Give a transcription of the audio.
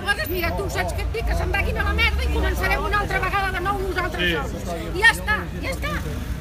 bodes, mira, tu saps què et dic, que se'n vagin a la merda i començarem una altra vegada de nou nosaltres sols. I ja està, ja està.